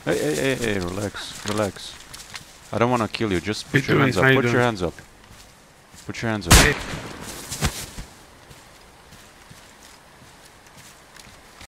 Hey, relax, relax. I don't want to kill you. Just How put your you hands doing? up. How you Put your doing? hands up. Put your hands up. Hey,